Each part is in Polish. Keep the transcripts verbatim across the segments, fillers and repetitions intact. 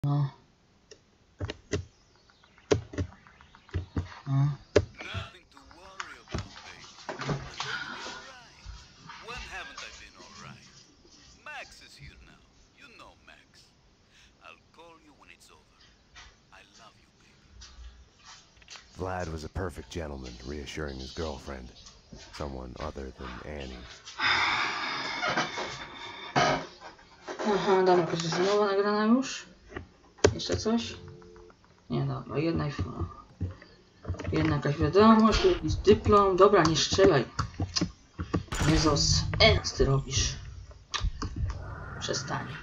No. No. Vlad was a perfect gentleman, reassuring his girlfriend, someone other than Annie. Aha, dobra, proszę, znowu nagrana już? Jeszcze coś? Nie, dobra, jedna i jedna jakaś wiadomość, jakiś dyplom. Dobra, nie strzelaj. Jezus, e, co ty robisz? Przestań.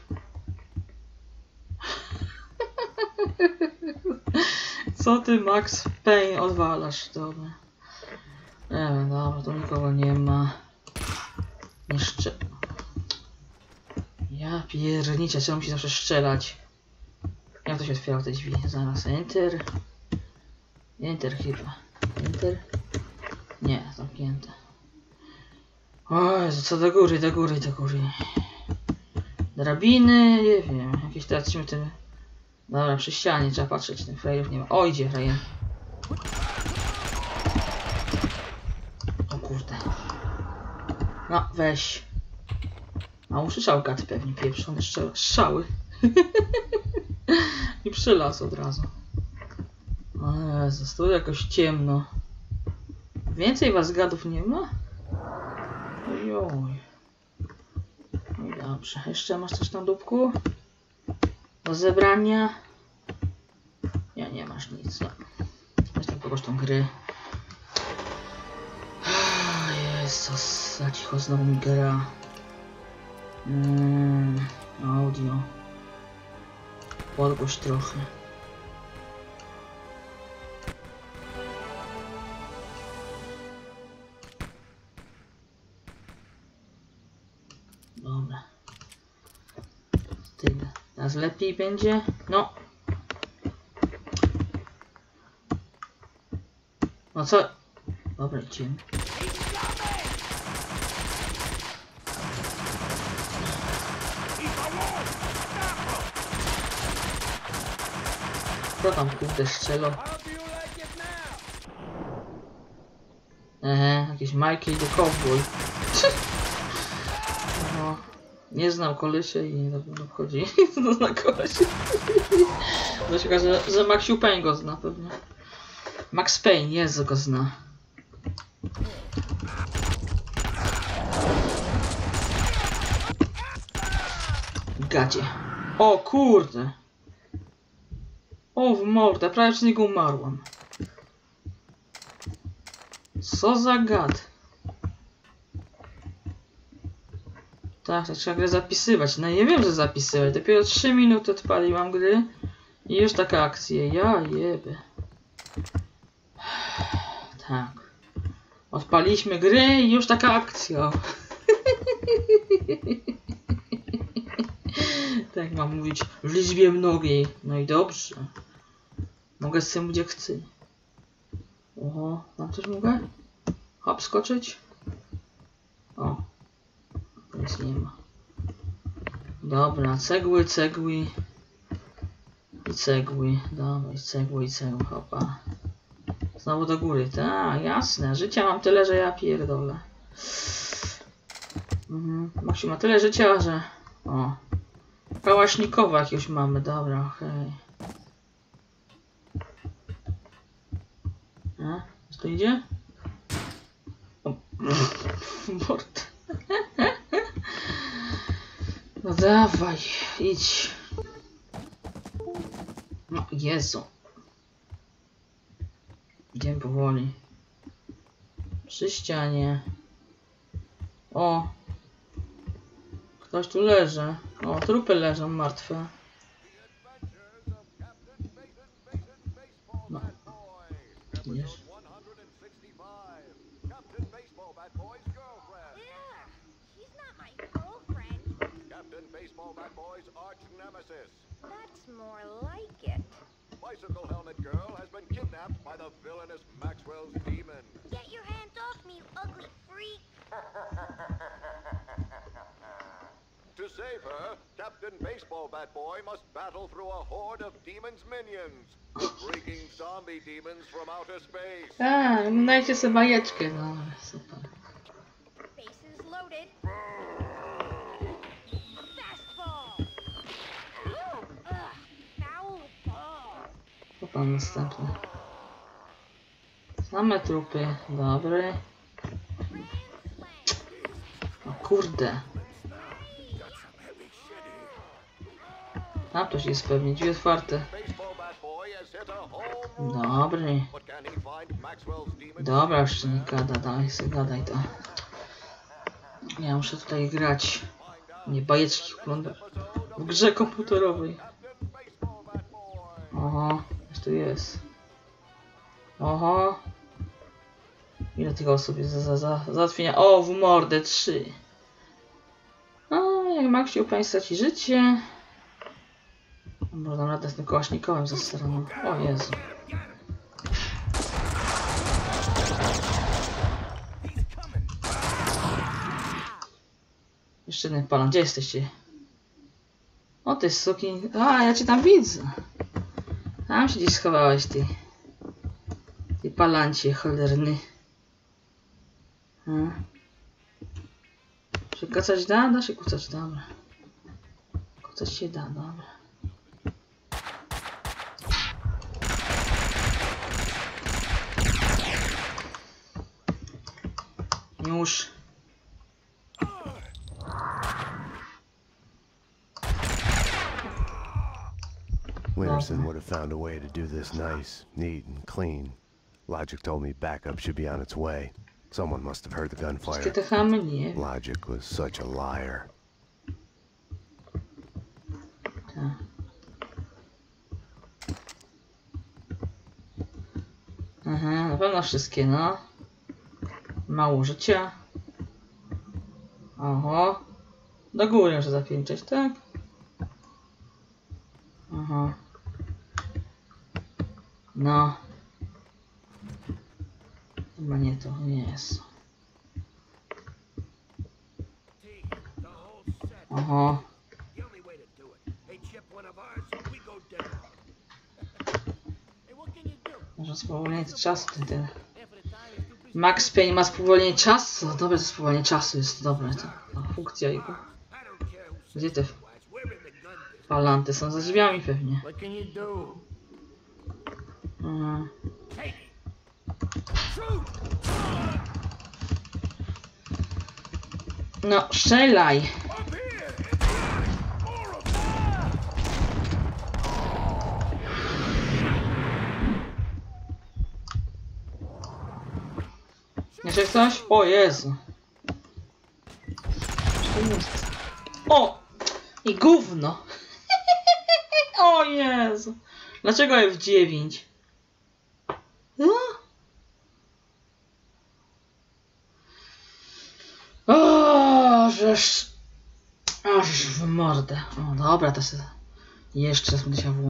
Co ty, Max Payne, odwalasz? Dobra. Nie wiem, dobra, tu nikogo nie ma. Nie strzel... Ja pierniczę, trzeba musi zawsze strzelać. Jak to się otwiera te drzwi? Zaraz, enter. Enter chyba. Enter? Nie, zamknięte. O Jezu, co do góry, do góry, do góry. Drabiny, nie wiem, jakieś tracimy tym... Dobra, przy ścianie trzeba patrzeć, tych frajerów nie ma. O, idzie frajer. O kurde. No, weź. A usłyszał gad pewnie, pieprzone strzały. I przylas od razu. O Jezus, tu jakoś ciemno. Więcej was gadów nie ma? Ojoj. No i dobrze. Jeszcze masz coś na dupku? Do zebrania? Nie, nie masz nic. No. Weź tam kogoś tą gry. Jezus, za cicho znowu mi gra. Mm, audio. Podgłoś trochę. Dobra. Tyle. Teraz lepiej będzie? No. No co? Dobra, idziemy. Co tam kurde strzelo? Ehe, jakieś Michael the Cowboy. No, nie znam kolesia i nie obchodzi. No zna kolesia. No się okaże, że, że Maxiu Payne go zna pewnie. Max Payne, Jezu, go zna. Gadzie. O kurde. O w mordę, prawie przez niego umarłam. Co za gad. Tak, to trzeba grę zapisywać. No nie wiem, że zapisywać. Dopiero trzy minuty odpaliłam gry i już taka akcja. Ja jebę. Tak. Odpaliśmy gry i już taka akcja. Tak mam mówić w liczbie mnogiej. No i dobrze. Mogę z tym gdzie chcę. Oho, tam też mogę? Hop, skoczyć? O. Nic nie ma. Dobra, cegły, cegły. I cegły. Dobra, i cegły, i cegły, hopa. Znowu do góry. Tak, jasne. Życia mam tyle, że ja pierdolę. Mhm. Maksiu ma tyle życia, że... O. Kałaśnikowa jakiegoś mamy. Dobra, okej. Okay. A? Co to idzie? O. Mord. No dawaj, idź. No, Jezu. Idziemy powoli. Przy ścianie. O. Ktoś tu leży. O, trupy leżą martwe. No. Wiesz? That's more like it. Bicycle Helmet Girl has been kidnapped by the villainous Maxwell's demon. Get your hands off me, you ugly freak! To To save her, Captain Baseball Bat Boy must battle through a horde of demons' minions, the freaking zombie demons from outer space. A, oglądajcie sobie bajeczkę, no super. Bases loaded. Fastball. Ugh, foul ball. To pan następny. Same trupy, dobry. O kurde. Tam ktoś jest pewnie, drzwi otwarte. Baseball Bat Boy has hit a home run. Dobry. But can he find Maxwell's demons? Dobra, jeszcze nie gada, daj sobie gadaj to. Ja muszę tutaj grać. Nie bajeczki oglądać. W grze komputerowej. Captain Baseball Bat Boy. Oho, coś tu jest. Oho. Ile tych osób jest za, za, za załatwienia? O, w mordę trzy. A, jak Maksiu pani straci życie. Może dam radę z tym kołaśnikowym zasranym. O Jezu. Jeszcze jeden palan. Gdzie jesteście? O, ty sukin. A, ja cię tam widzę. Tam się gdzieś schowałeś, ty. Ty palancie cholerny. Hmm. Czy kacać da? Da się kucać, dobra. Kucać się da, dobra. Już. Winterson would have found a way to do this nice, neat, and clean. Logic told me backup should be on its way. Someone must have heard the Wszystkie gunfire. te chamy nie. Logic was such a liar. Tak. Aha, na pewno wszystkie, no. Mało życia. Oho. Do góry muszę zapięczać, tak? Aha. No. Chyba nie to, nie jest. Oho. The only way to do it. They chip one of ours, we go different. Hey, what can you do? Może spowolnienie czasu ten, ten. Half of the time it's too busy. Max Payne ma spowolnienie czasu. Dobre to spowolnienie czasu jest dobre. To, to funkcja jego. I don't care who Gdzie says te otherwise. We're in the gun business. palanty są za drzwiami pewnie. What can you do? Mhm. Hey! Shoot! No, strzelaj. Up here! More of Jeszcze coś? O Jezu. Co to jest? O! I gówno. O Jezu. Dlaczego F dziewięć? No? O, żeż... Aż w mordę. O, dobra, to sobie... Jeszcze raz będę się włączyć.